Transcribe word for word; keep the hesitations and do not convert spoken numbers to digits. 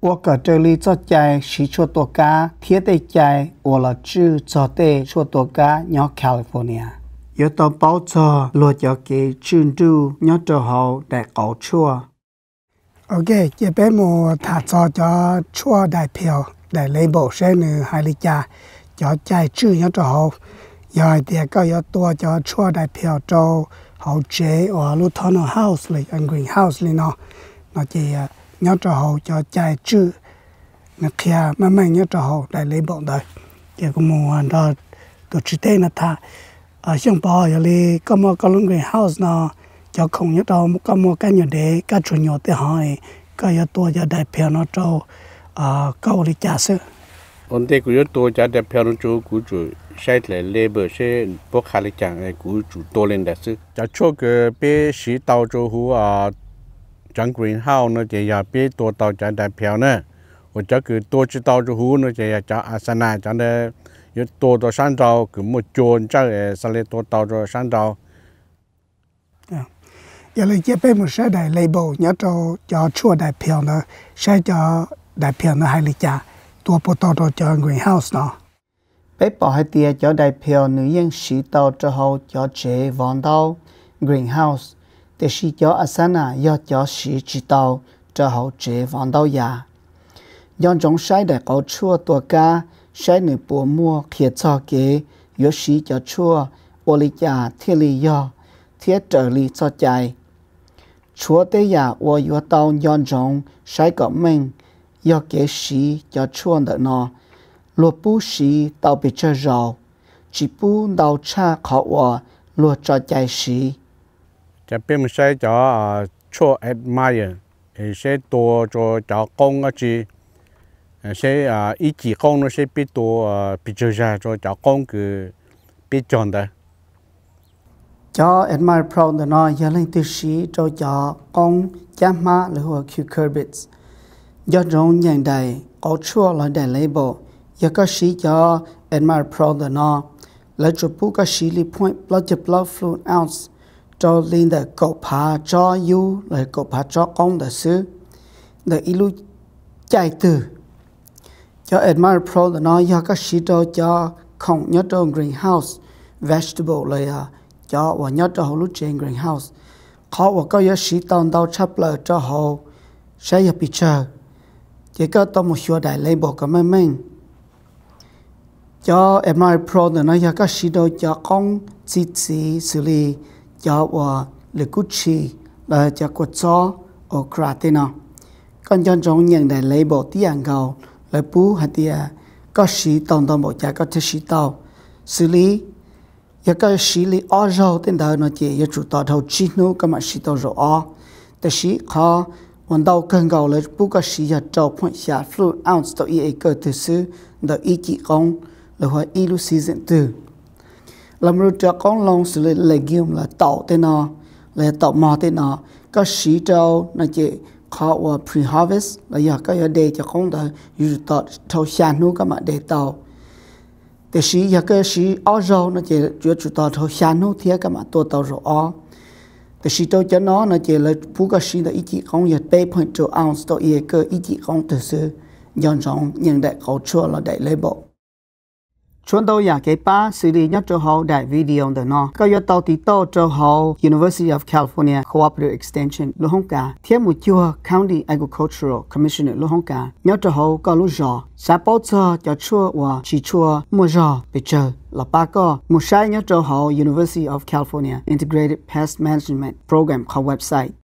我个这里做在是出多家，贴在在我了住做的出多家鸟 California。有到包车落咗嘅專注鸟就好大搞錯。 OK， 這邊我他做咗錯代票，代 label 先呢係你家，咗在住鳥就好，有啲個有多咗錯代票就好借或路頭の house 嚟 greenhouse 嚟咯，那啲鳥就好咗在住，那佢慢慢鳥就好代 label 的，結果我話到都知道那他。à xong bao giờ đi có một cái lồng greenhouse nó cho không nhớ đâu có một cái nhỏ để cái chỗ nhỏ để hỏi cái giờ tôi giờ đại biểu nó cho à câu đi trả sự. Ổn định của tôi giờ đại biểu nó cho của chủ sai lại labor sẽ bốc khai lịch chẳng của chủ tôi lên đại sự. Giờ cho cái bé sĩ tàu cho hú à trong greenhouse nó chỉ giờ bé tôi tàu giờ đại biểu nữa, và cho cái tôi chỉ tàu cho hú nó chỉ giờ cho asana cho nên有多到山招，佢冇轉咗誒，實力多到咗山招。 啊，有你這邊冇寫大 label， 有就就出大票呢，寫咗大票呢係你家，多不到到就 greenhouse 呢。 俾保係啲咗大票女人試到之後就借放到 greenhouse， 但是咗阿生啊要咗試知道之後借放到nhà，用種寫大搞出多家。sai nửa bùa mua thiệt cho kế yếu sĩ cho chua ô lý giả thiết lý do thiết trở lý cho chạy chúa tế giả ô yếu tàu yon rộng sai có mình do kế sĩ cho chua đỡ nó lùa bú sĩ tàu bị chơi rầu chỉ bú đào cha khó ô lùa cho chạy sĩ chả biết mình sai cho chua admire sẽ tổ cho cho công gì sẽ à ý chỉ con nó sẽ biết tổ bị chơi ra cho cháu con cứ biết chọn đấy. Cho admire proud là nó giờ lên từ sĩ cho cháu con chăm má là hoa cucurbits. Giờ trong nhận đại có chua là đại label. Giờ có sĩ cho admire proud là nó lấy chụp bút có sĩ li point blood to blood fluid ounce cho lên để cậu phá cho you là cậu phá cho con để xứ để ilu chạy từ cho admire pro là nó do các sĩ đồ cho không nhớ trong greenhouse vegetable là cho và nhớ trong lúc trên greenhouse khó và có nhớ sĩ tàu tàu chấp lời cho họ sẽ nhập bị chờ chỉ có tao một số đại label của mình mình cho admire pro là nó do các sĩ đồ cho không chỉ chỉ xử lý cho và liquid là cho quạt gió ở creatinine còn trong trong những đại label tiếng cầu lại bú hạt địa có sĩ tàu tàu một trái có thể sĩ tàu xử lý giờ có xử lý ở rau tên đời nó chỉ giờ chủ tàu thầu chi nô cái mà sĩ tàu rau ởแต่sĩ khóวันđầu cần cầu lại bú có sĩ giờ trâu point xả fluid ounce tàu y cơ từ xứ đợi y chỉ con là hoa y lu season từ làm rồi cho con long xử lý legume là tàu tên nó là tàu mò tên nó có sĩ trâu nó chỉ khó và pre-harvest là giờ có giờ để cho con đời dù tao thâu xa nô các bạn để tàu để sĩ giờ cái sĩ ở rau nó chỉ chủ chủ tao thâu xa nô thì các bạn tua tàu rau ở để sĩ tao cho nó nó chỉ là phú cái sĩ là ít chỉ con giờ ba point two ounce tao ý cơ ít chỉ con từ xưa dọn dọn nhận đại khẩu chua là đại label chúng tôiอยากให้ป้าสื่อยัดจะเอาได้วิดีโอเดินนอก็ยัดต่อติดต่อจะเอา University of California Cooperative Extension ลูกห้องกาเทียมมุจัว County Agricultural Commissioner ลูกห้องกายัดจะเอาก็ลูกจอสาปอจะจะชัวว่าชีชัวมัวจอไปเจอแล้วป้าก็มุใช้ยัดจะเอา University of California Integrated Pest Management Program ของเว็บไซต์